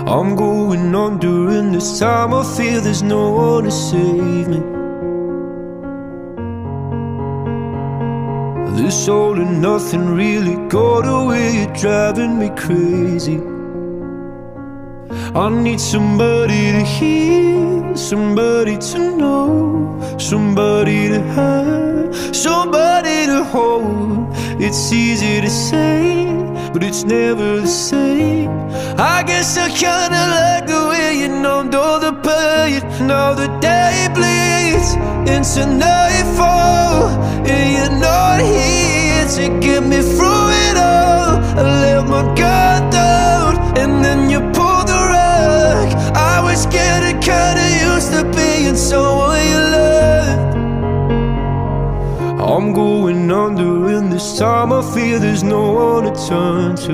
I'm going on during this time. I feel there's no one to save me. This all and nothing really got away, you're driving me crazy. I need somebody to hear, somebody to know, somebody to have, somebody to hold. It's easy to say, but it's never the same. I guess I kinda like the way you numbed all the pain. Now the day bleeds into nightfall, and you're not here to get me through it all. I let my guard down, and then you pulled the rug. I was getting kinda used to being someone you loved. I'm going under, and this time I feel there's no one to turn to.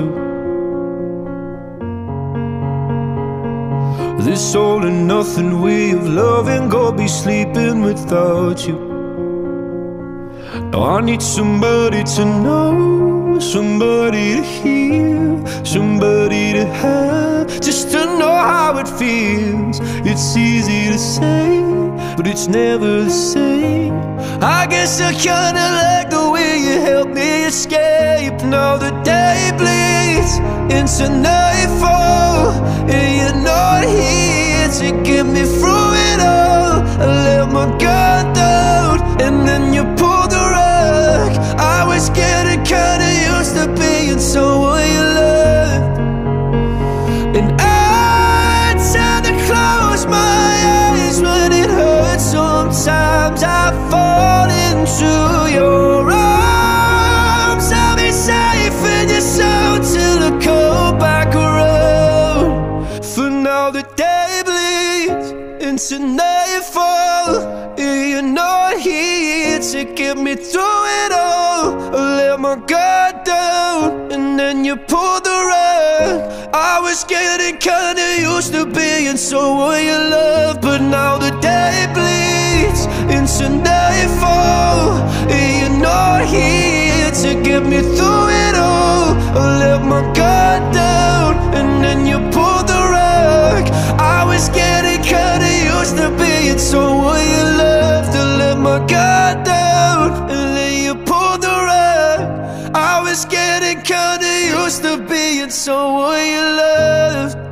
This all and nothing way of loving, gonna be sleeping without you. Now I need somebody to know, somebody to hear, somebody to have, just to know how it feels. It's easy to say, but it's never the same. I guess I kinda like the way you help me escape. Now the day bleeds into nightfall, and you're not here to get me through it all. I let my guard down, and then you pulled the rug. I was getting kinda used to being someone you loved. And I tend to close my eyes when it hurts. Sometimes I fall into your arms. I'll be safe in your soul till I come back around. For now the day bleeds into nightfall, and you're not here to get me through it all. I let my guard down, and then you pulled the rug. I was getting kinda used to being someone you love, but now the day bleeds into nightfall, and you're not here to get me through it all. I let my guard down, and then you pulled the rug. I was getting kinda used to being someone you loved. I let my guard down, and then you pulled the rug. I was getting kinda used to being someone you loved.